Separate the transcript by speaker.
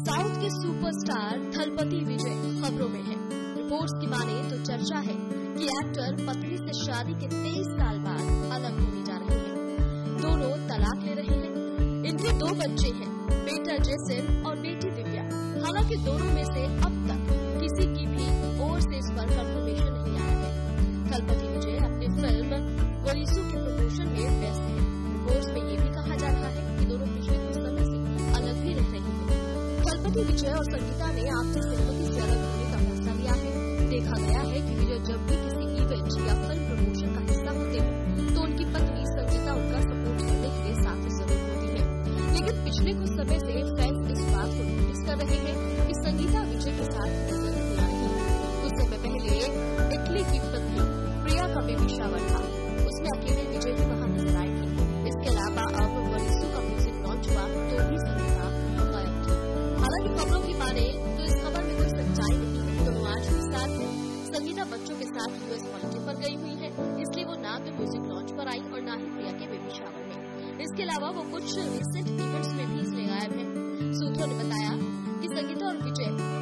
Speaker 1: South के superstar Thalapathy विजय खबरों में है। रिपोर्ट्स की माने तो चर्चा है कि एक्टर पत्नी से शादी के 23 साल बाद अलग होने जा रहे हैं। दोनों तलाक ले रहे हैं। इनके 2 बच्चे हैं, बेटा जेसन और बेटी दिव्या। हालांकि दोनों में से अब तक किसी की भी ओर से इस पर कंफर्मेशन नहीं आया है। थलपति विजय अपनी फिल्म वरीसू के प्रमोशन में व्यस्त हैं। रिपोर्ट्स में ये भी कहा जा रहा है कि दोनों पिछले कुछ समय से अलग भी रह रहे हैं। थलपति विजय और संगीता ने आपसी सहमति से अलग होने का फैसला लिया है। देखा गया है कि विजय जब भी किसी इवेंट या फिल्म प्रमोशन का हिस्सा होते हैं तो उनकी पत्नी संगीता उनका सपोर्ट करने के लिए साथ जरूर होती है। लेकिन पिछले कुछ समय से फैंस इस बात को नोटिस कर रहे हैं कि संगीता विजय के साथ नजर नहीं आ रही। कुछ समय पहले इटली की पत्नी प्रिया का बेबी शावर था, उसमें अकेले विजय भी वहां नजर आए थे। इसके अलावा अब वरीसू का म्यूजिक लॉन्च हुआ तो भी संगीता गायब थी। हालांकि खबरों की माने तो इस खबर में कोई सच्चाई नहीं है। दोनों आज भी साथ हैं। संगीता बच्चों के साथ यूएस हॉलिडे पर गई हुई है, इसलिए वो ना तो म्यूजिक लॉन्च पर आई और ना ही प्रिया के बेबी शावर में। इसके अलावा वो कुछ रिसेंट इवेंट्स में भी इसलिए गायब है। सूत्रों ने बताया कि संगीता और विजय